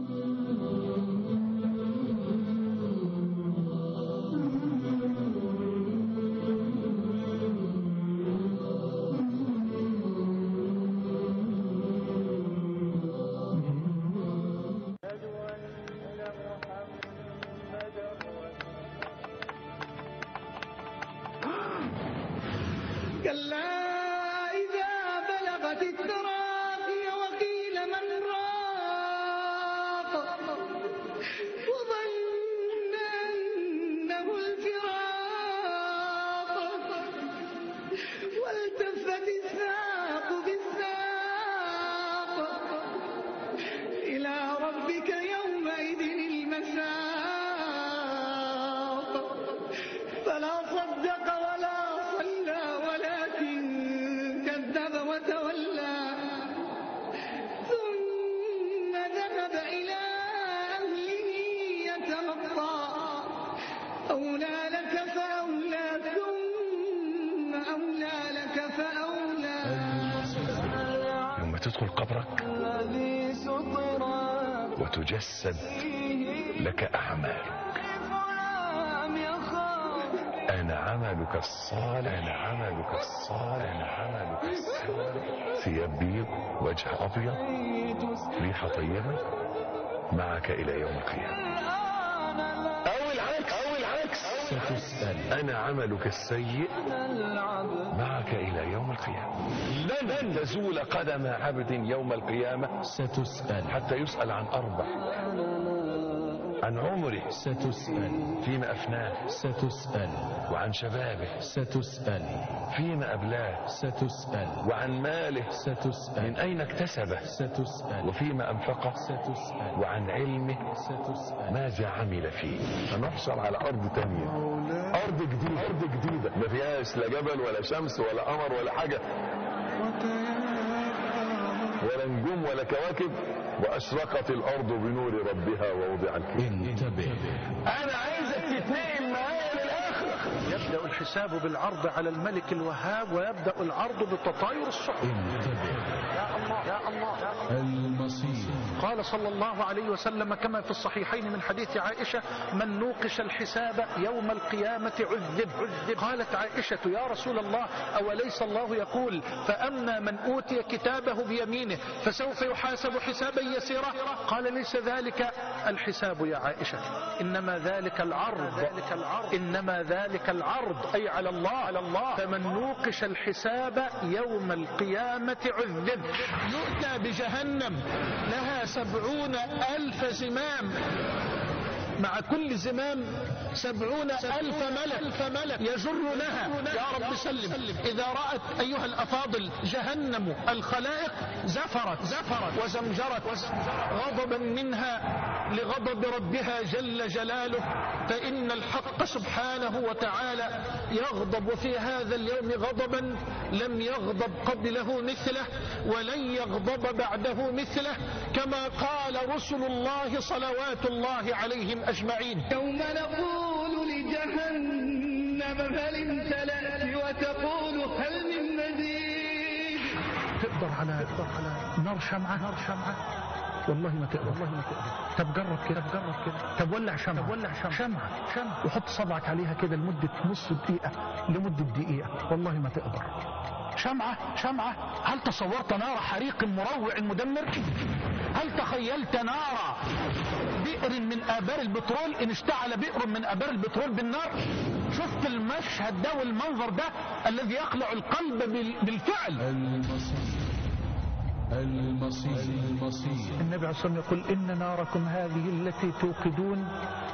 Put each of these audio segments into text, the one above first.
كلا إذا بلغت التراقي وقيل من راق وظن أنه الفراق والتفت الساق بالساق إلى ربك يومئذ المساق فلا صدق ولا صلى ولكن كذب وتولى ثم ذهب إلى أهله يتمطى أولى لك فأولى ثم أولى لك فأولى. يوم تدخل قبرك وتجسد لك أعمالك، أنا عملك الصالح، أنا عملك الصالح، أنا عملك الصالح. ثياب بيض، وجه أبيض، ريحة طيبة، معك إلى يوم القيامة. أو العكس ستسأل، أنا عملك السيء، معك إلى يوم القيامة. لن تزول قدم عبد يوم القيامة، ستسأل حتى يسأل عن أربع: عن عمره، ستسأل فيما أفناه، ستسأل وعن شبابه، ستسأل فيما أبلاه، ستسأل وعن ماله، ستسأل من أين اكتسبه، ستسأل وفيما أنفقه، ستسأل وعن علمه، ستسأل ماذا عمل فيه. هنحشر على أرض تانية، أرض جديدة ما فيهاش لا جبل ولا شمس ولا قمر ولا حاجة ولا نجوم ولا كواكب، وأشرقت الأرض بنور ربها ووضع الكتاب. انتبه، أنا عايزك تتنقل معايا للآخرة. يبدأ الحساب بالعرض على الملك الوهاب، ويبدأ العرض بالتطاير الصحف. انتبه، يا الله يا الله يا الله. المصير. قال صلى الله عليه وسلم كما في الصحيحين من حديث عائشة: من نوقش الحساب يوم القيامة عذب. قالت عائشة: يا رسول الله، أوليس الله يقول: فأما من أوتي كتابه بيمينه فسوف يحاسب حسابا يسيرا؟ قال: ليس ذلك الحساب يا عائشة، إنما ذلك العرض، إنما ذلك العرض أي على الله. فمن نوقش الحساب يوم القيامة عذب. يؤتى بجهنم لها 70,000 زمام، مع كل زمام 70,000 ملك يجرونها. يا رب سلم. إذا رأت أيها الأفاضل جهنم الخلائق زفرت وزمجرت غضبا منها لغضب ربها جل جلاله، فإن الحق سبحانه وتعالى يغضب في هذا اليوم غضبا لم يغضب قبله مثله ولن يغضب بعده مثله، كما قال رسل الله صلوات الله عليهم أجمعين: يوم نقول لجهنم هل امتلأت وتقول هل من مزيد. تقدر على نار شمعة؟ والله ما تقدر. طب جرب كده. طب ولع شمعة وحط صبعك عليها كده لمدة نص دقيقة لمدة دقيقة، والله ما تقدر. شمعة. هل تصورت نار حريق مروع مدمر؟ هل تخيلت نار بئر من آبار البترول إن اشتعل بئر من آبار البترول بالنار؟ شفت المشهد ده والمنظر ده الذي يقلع القلب بالفعل. المصير. النبي عليه الصلاة والسلام يقول: إن ناركم هذه التي توقدون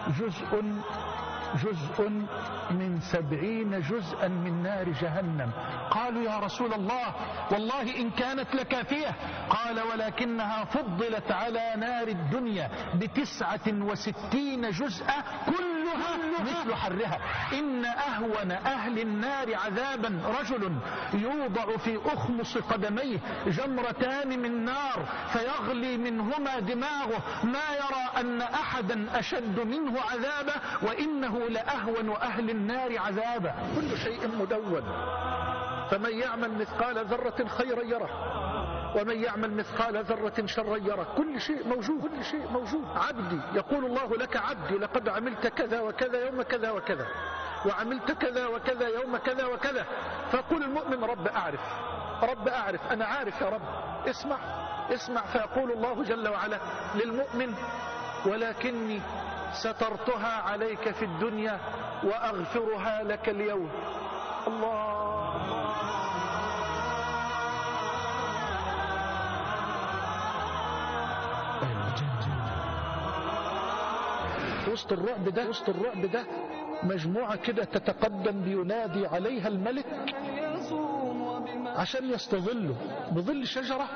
جزء من 70 جزءا من نار جهنم. قالوا: يا رسول الله، والله إن كانت لكافية. قال: ولكنها فضلت على نار الدنيا ب69 جزءا كلها مثل حرها. إن أهون أهل النار عذابا رجل يوضع في أخمص قدميه جمرتان من نار فيغلي منهما دماغه، ما يرى أن أحدا أشد منه عذابا، وإنه لأهون أهل النار عذابا. كل شيء مدون، فمن يعمل مثقال ذرة خيرا يره ومن يعمل مثقال ذرة شرا يره. كل شيء موجود، كل شيء موجود. عبدي، يقول الله لك عبدي لقد عملت كذا وكذا يوم كذا وكذا، وعملت كذا وكذا يوم كذا وكذا. فيقول المؤمن رب أعرف، رب أعرف، أنا عارف يا رب، اسمع اسمع. فيقول الله جل وعلا للمؤمن ولكني سترتها عليك في الدنيا وأغفرها لك اليوم. الله. وسط الرعب ده مجموعة كده تتقدم بينادي عليها الملك عشان يستظلوا بظل شجرة،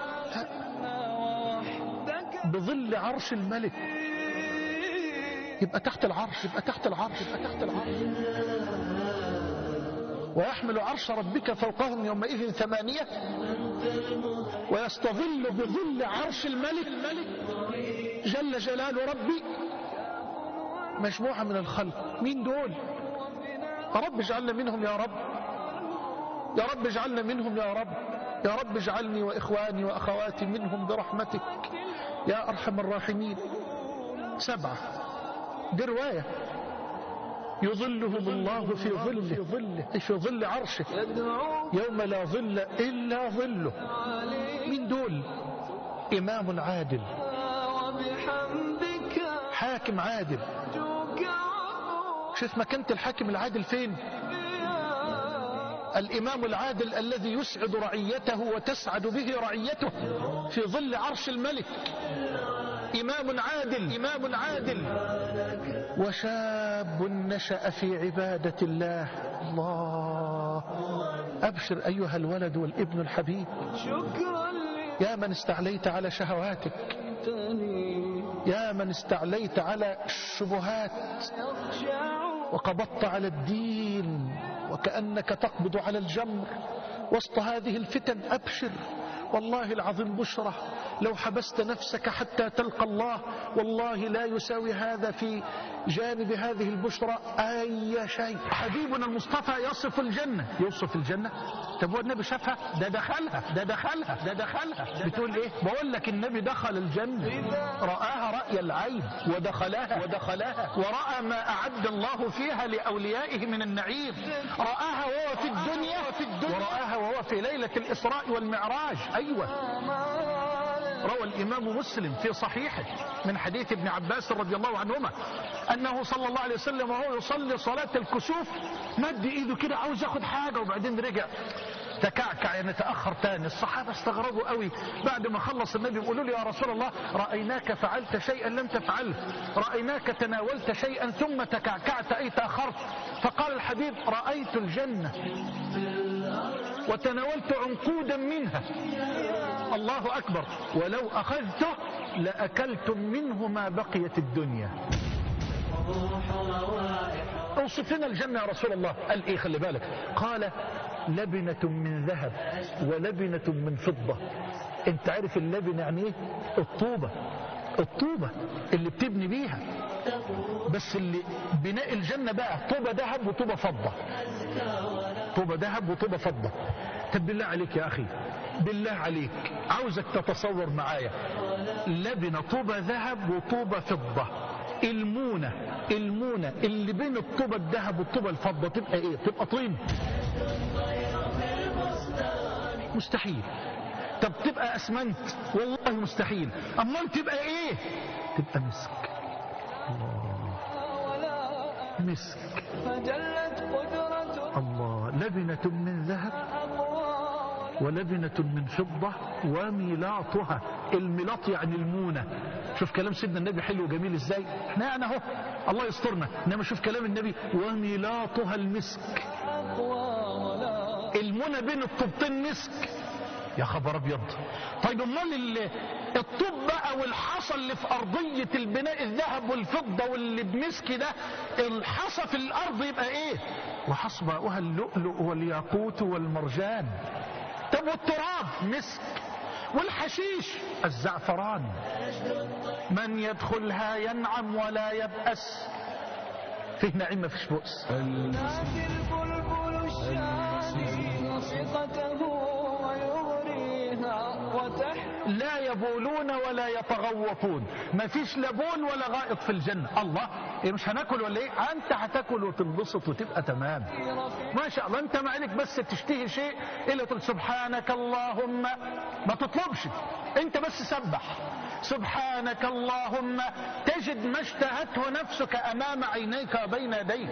بظل عرش الملك. يبقى تحت العرش، يبقى تحت العرش، يبقى تحت العرش. ويحمل عرش ربك فوقهم يومئذ 8 ويستظل بظل عرش الملك جل جلال ربي مجموعة من الخلق. مين دول؟ يا رب اجعلنا منهم يا رب، يا رب اجعلنا منهم يا رب، يا رب اجعلني وإخواني وأخواتي منهم برحمتك يا أرحم الراحمين. 7 دي رواية. يظلهم الله في ظله، في ظل عرشه يوم لا ظل إلا ظله. من دول؟ إمام عادل، حاكم عادل. شوف مكانة الحاكم العادل فين؟ الإمام العادل الذي يسعد رعيته وتسعد به رعيته في ظل عرش الملك. إمام عادل، إمام عادل. وشاب نشأ في عبادة الله. الله. أبشر أيها الولد والابن الحبيب، يا من استعليت على شهواتك، يا من استعليت على الشبهات وقبضت على الدين وكأنك تقبض على الجمر وسط هذه الفتن. أبشر، والله العظيم بشرة. لو حبست نفسك حتى تلقى الله والله لا يساوي هذا في جانب هذه البشرة أي شيء. حبيبنا المصطفى يصف الجنة، يوصف الجنة. طب والنبي شافها؟ ده دخلها، ده دخلها، ده دخلها. بتقول ايه؟ بقول لك النبي دخل الجنة، رآها رأي العين ودخلها ورأى ما أعد الله فيها لأوليائه من النعيم. رآها وهو في الدنيا ورآها وهو في ليلة الإسراء والمعراج. أيوة. روى الإمام مسلم في صحيحه من حديث ابن عباس رضي الله عنهما أنه صلى الله عليه وسلم وهو يصلي صلاة الكسوف مد إيده كده عاوز ياخد حاجة وبعدين رجع تكعكع، يعني تأخر تاني. الصحابة استغربوا قوي. بعد ما خلص النبي يقولوا له يا رسول الله رأيناك فعلت شيئا لم تفعله، رأيناك تناولت شيئا ثم تكعكعت أي تأخرت. فقال الحبيب رأيت الجنة وتناولت عنقودا منها. الله أكبر. ولو أخذته لأكلتم منه ما بقيت الدنيا. اوصف لنا الجنة يا رسول الله. قال ايه؟ خلي بالك. قال لبنة من ذهب ولبنة من فضة. انت عارف اللبنة يعني ايه؟ الطوبة اللي بتبني بيها. بس اللي بناء الجنة بقى طوبة ذهب وطوبة فضة، طوبة ذهب وطوبة فضة. طب بالله عليك يا أخي، بالله عليك عاوزك تتصور معايا لبنة طوبة ذهب وطوبة فضة. المونة اللي بين الطوبة الذهب والطوبة الفضة تبقى ايه؟ تبقى طين؟ مستحيل. طب تبقى اسمنت؟ والله مستحيل. امال تبقى ايه؟ تبقى مسك. الله. مسك. الله. لبنة من ذهب ولبنة من فضة وميلاطها. الميلاط يعني المونة. شوف كلام سيدنا النبي حلو وجميل ازاي. احنا انا اهو الله يسترنا، انما شوف كلام النبي وميلاطها المسك. المونة بين الطوبتين مسك. يا خبر ابيض. طيب امال الطوب بقى والحصى اللي في ارضية البناء الذهب والفضة واللي بمسك ده، الحصى في الارض يبقى ايه؟ وحصباؤها اللؤلؤ والياقوت والمرجان. طب والتراب مسك، والحشيش الزعفران. من يدخلها ينعم ولا يبأس. فيه نعيم ما فيش بؤس. البلبل الشاهي نشقته ويغريها وتحت لا يبولون ولا يتغوطون، ما فيش لا بول ولا غائط في الجنة. الله، إيه مش هناكل ولا ايه؟ انت هتاكل وتنبسط وتبقى تمام ما شاء الله. انت ما عليك بس تشتهي شيء الا تقول سبحانك اللهم، ما تطلبش، انت بس سبح سبحانك اللهم، تجد ما اشتهته نفسك امام عينيك وبين يديك.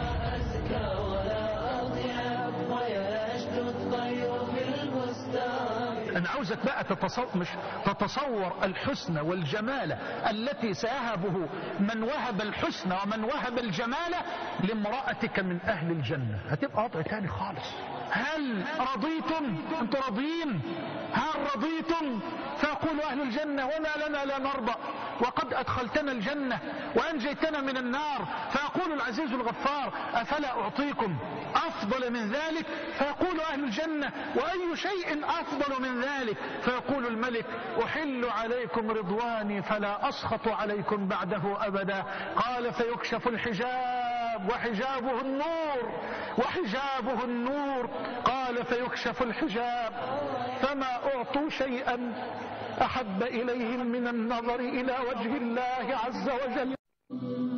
أنا عاوزك بقى تتصور الحسن والجمال التي سيهبه من وهب الحسن ومن وهب الجمال لامرأتك من أهل الجنة. هتبقى وضع تاني خالص. هل رضيتم؟ أنتم راضيين؟ هل رضيتم؟ فيقول أهل الجنة وما لنا لا نرضى وقد أدخلتنا الجنة وأنجيتنا من النار. فيقول العزيز الغفار أفلا أعطيكم أفضل من ذلك؟ فيقول أهل الجنة وأي شيء أفضل من ذلك؟ فيقول الملك أحل عليكم رضواني فلا أسخط عليكم بعده أبدا. قال فيكشف الحجاب وحجابه النور وحجابه النور. قال فيكشف الحجاب فما أعطوا شيئا أحب إليهم من النظر إلى وجه الله عز وجل.